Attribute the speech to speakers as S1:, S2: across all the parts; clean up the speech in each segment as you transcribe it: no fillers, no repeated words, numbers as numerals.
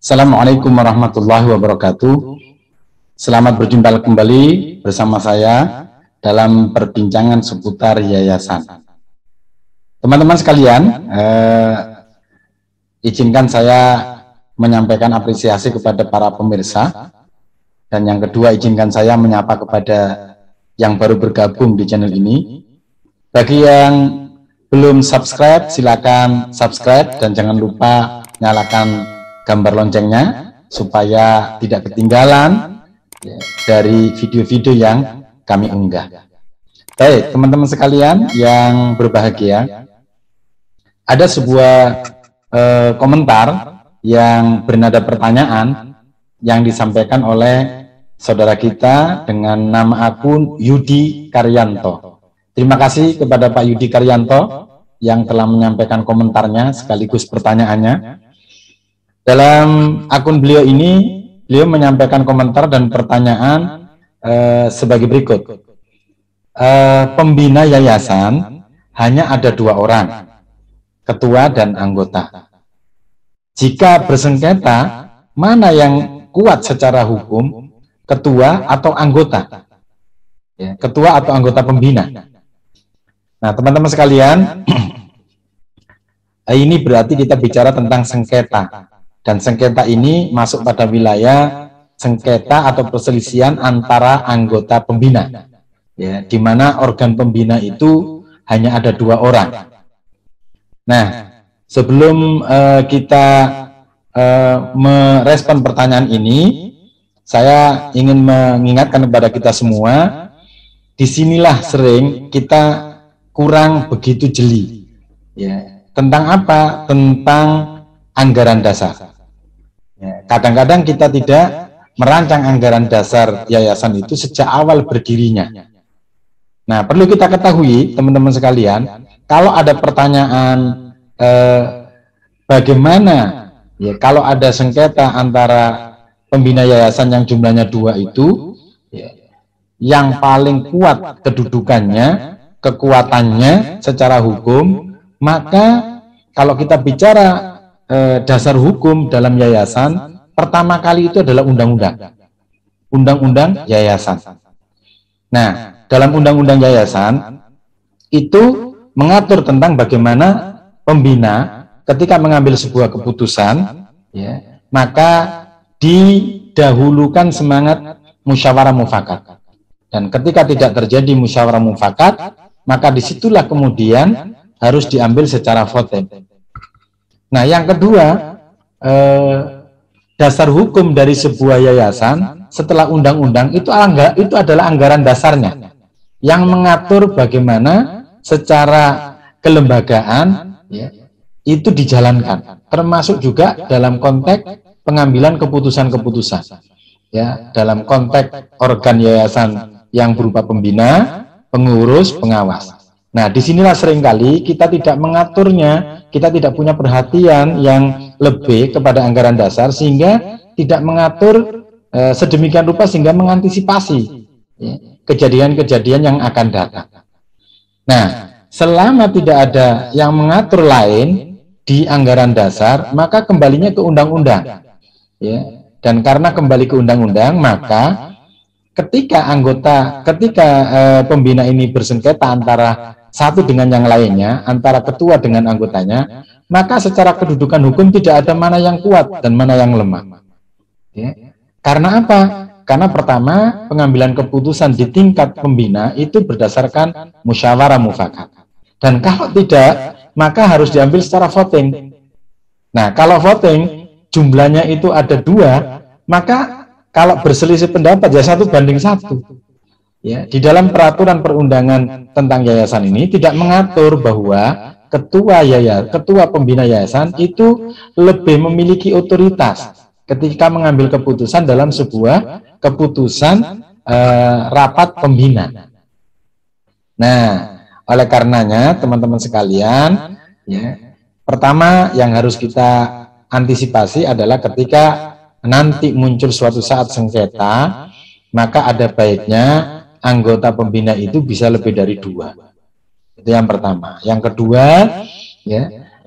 S1: Assalamualaikum warahmatullahi wabarakatuh. Selamat berjumpa kembali bersama saya dalam perbincangan seputar yayasan. Teman-teman sekalian, izinkan saya menyampaikan apresiasi kepada para pemirsa, dan yang kedua izinkan saya menyapa kepada yang baru bergabung di channel ini. Bagi yang belum subscribe, silakan subscribe dan jangan lupa nyalakan gambar loncengnya supaya tidak ketinggalan dari video-video yang kami unggah. Baik, teman-teman sekalian yang berbahagia, ada sebuah komentar yang bernada pertanyaan yang disampaikan oleh saudara kita dengan nama akun Yudi Karyanto. Terima kasih kepada Pak Yudi Karyanto yang telah menyampaikan komentarnya sekaligus pertanyaannya. Dalam akun beliau ini, beliau menyampaikan komentar dan pertanyaan sebagai berikut. Pembina yayasan hanya ada 2 orang, ketua dan anggota. Jika bersengketa, mana yang kuat secara hukum, ketua atau anggota? Ya, ketua atau anggota pembina. Nah, teman-teman sekalian, ini berarti kita bicara tentang sengketa. Dan sengketa ini masuk pada wilayah sengketa atau perselisihan antara anggota pembina, ya, di mana organ pembina itu hanya ada 2 orang. Nah, sebelum kita merespon pertanyaan ini, saya ingin mengingatkan kepada kita semua, disinilah sering kita kurang begitu jeli, ya, tentang apa? Tentang anggaran dasar. Kadang-kadang kita tidak merancang anggaran dasar yayasan itu sejak awal berdirinya. Nah, perlu kita ketahui, teman-teman sekalian, kalau ada pertanyaan bagaimana ya kalau ada sengketa antara pembina yayasan yang jumlahnya 2 itu, ya, yang paling kuat kedudukannya, kekuatannya secara hukum, maka kalau kita bicara dasar hukum dalam yayasan, pertama kali itu adalah undang-undang. Undang-undang yayasan. Nah, dalam undang-undang yayasan itu mengatur tentang bagaimana pembina ketika mengambil sebuah keputusan, ya, maka didahulukan semangat musyawarah mufakat. Dan ketika tidak terjadi musyawarah mufakat, maka disitulah kemudian harus diambil secara voting. Nah, yang kedua, dasar hukum dari sebuah yayasan setelah undang-undang itu adalah anggaran dasarnya yang mengatur bagaimana secara kelembagaan, ya, itu dijalankan, termasuk juga dalam konteks pengambilan keputusan-keputusan, ya, dalam konteks organ yayasan yang berupa pembina, pengurus, pengawas. Nah, disinilah seringkali kita tidak mengaturnya, kita tidak punya perhatian yang lebih kepada anggaran dasar, sehingga tidak mengatur sedemikian rupa sehingga mengantisipasi kejadian-kejadian yang akan datang. Nah, selama tidak ada yang mengatur lain di anggaran dasar, maka kembalinya ke undang-undang. Ya. Dan karena kembali ke undang-undang, maka ketika pembina ini bersengketa antara satu dengan yang lainnya, antara ketua dengan anggotanya, maka secara kedudukan hukum tidak ada mana yang kuat dan mana yang lemah. Ya. Karena apa? Karena pertama, pengambilan keputusan di tingkat pembina itu berdasarkan musyawarah mufakat. Dan kalau tidak, maka harus diambil secara voting. Nah, kalau voting jumlahnya itu ada 2, maka kalau berselisih pendapat ya 1:1. Ya, di dalam peraturan perundangan tentang yayasan ini tidak mengatur bahwa ketua pembina yayasan itu lebih memiliki otoritas ketika mengambil keputusan dalam sebuah keputusan rapat pembina. Nah, oleh karenanya teman-teman sekalian, ya, pertama yang harus kita antisipasi adalah ketika nanti muncul suatu saat sengketa, maka ada baiknya anggota pembina itu bisa lebih dari 2. Itu yang pertama. Yang kedua, ya,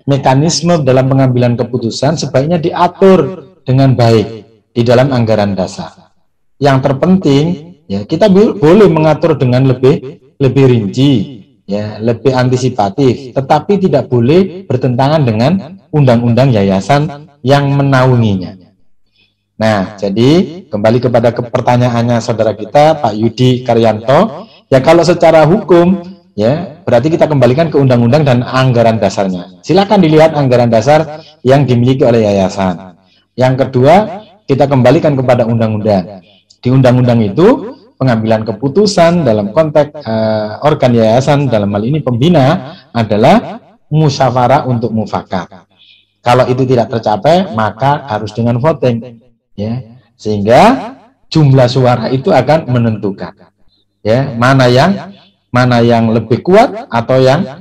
S1: mekanisme dalam pengambilan keputusan sebaiknya diatur dengan baik di dalam anggaran dasar. Yang terpenting, ya, kita boleh mengatur dengan lebih rinci, ya, lebih antisipatif, tetapi tidak boleh bertentangan dengan undang-undang yayasan yang menaunginya. Nah, jadi kembali kepada pertanyaannya saudara kita Pak Yudi Karyanto, ya kalau secara hukum, ya berarti kita kembalikan ke undang-undang dan anggaran dasarnya. Silakan dilihat anggaran dasar yang dimiliki oleh yayasan. Yang kedua, kita kembalikan kepada undang-undang. Di undang-undang itu pengambilan keputusan dalam konteks organ yayasan dalam hal ini pembina adalah musyawarah untuk mufakat. Kalau itu tidak tercapai, maka harus dengan voting. Ya, sehingga jumlah suara itu akan menentukan, ya, mana yang lebih kuat atau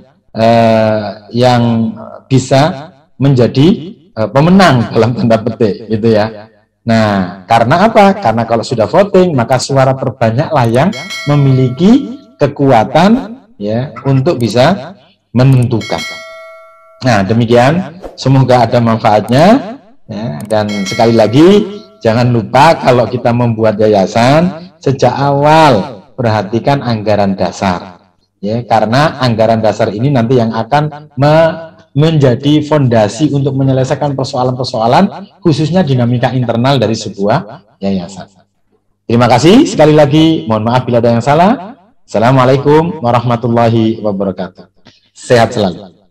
S1: yang bisa menjadi pemenang dalam tanda petik, gitu ya. Nah, karena apa? Karena kalau sudah voting, maka suara terbanyaklah yang memiliki kekuatan, ya, untuk bisa menentukan. Nah, demikian. Semoga ada manfaatnya. Ya, dan sekali lagi, jangan lupa kalau kita membuat yayasan, sejak awal perhatikan anggaran dasar. Ya, karena anggaran dasar ini nanti yang akan menjadi fondasi untuk menyelesaikan persoalan-persoalan, khususnya dinamika internal dari sebuah yayasan. Terima kasih sekali lagi. Mohon maaf bila ada yang salah. Assalamualaikum warahmatullahi wabarakatuh. Sehat selalu.